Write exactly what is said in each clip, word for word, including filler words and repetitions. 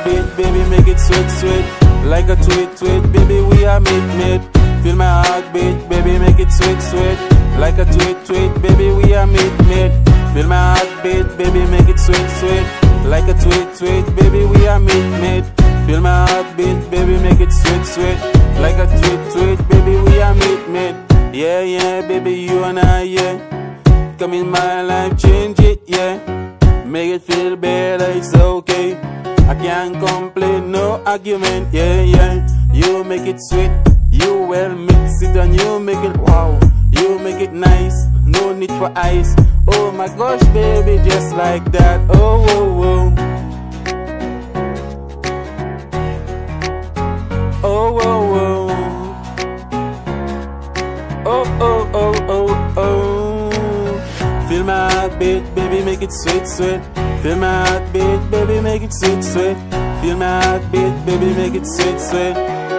heartbeat, baby, make it sweet, sweet. Like a tweet, tweet, baby, we are meet, meet. Feel my heartbeat, baby, make it sweet, sweet. Like a tweet, tweet, baby, we are meet, meet. Feel my heartbeat, baby, make it sweet, sweet. Like a tweet, tweet, baby, we are meet, meet. Feel my heartbeat, baby, make it sweet, sweet. Like a tweet, tweet, baby, we are meet, meet. Yeah, yeah, baby, you and I, yeah. Come in my life, change it, yeah. Make it feel better, it's okay. I can't complain, no argument, yeah, yeah. You make it sweet, you well mix it and you make it wow. You make it nice, no need for ice. Oh my gosh, baby, just like that, oh, oh, oh. Oh, oh, oh. Oh, oh, oh, oh, oh. Feel my heartbeat, baby, make it sweet, sweet. Feel my heartbeat, baby, make it sweet, sweet. Feel my heartbeat, baby, make it sweet, sweet.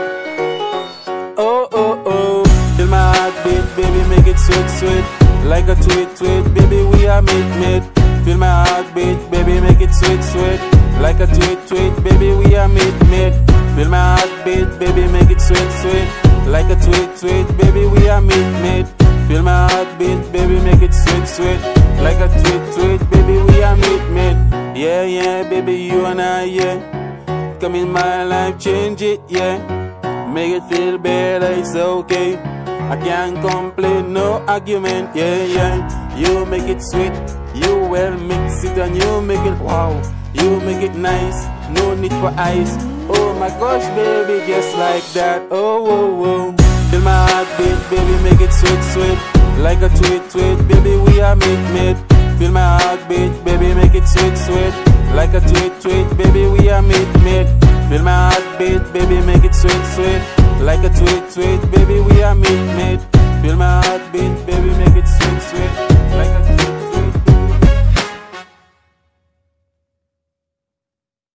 Oh, oh, oh. Feel my heartbeat, baby, make it sweet, sweet. Like a tweet, tweet, baby, we are meet, meet. Feel my heartbeat, baby, make it sweet, sweet. Like a tweet, tweet, baby, we are meet, meet. Feel my heartbeat, baby, make it sweet, sweet. Like a tweet, tweet, baby, we are meet, meet. Feel my heartbeat, baby, make it sweet, sweet. Like a tweet, tweet, baby, we are meet, meet. Yeah, yeah, baby, you and I, yeah. Come in my life, change it, yeah. Make it feel better, it's okay. I can't complain, no argument, yeah, yeah. You make it sweet, you well mix it and you make it wow. You make it nice, no need for ice. Oh my gosh, baby, just like that, oh, oh, oh. Feel my heartbeat, baby, make it sweet, sweet. Like a tweet, tweet, baby, we are meet, meet. Feel my heartbeat, baby, make it sweet, sweet. Like a tweet, tweet, baby, we are meet, meet. Feel my heartbeat, baby, make it sweet, sweet. Like a tweet, tweet, baby, we are meet,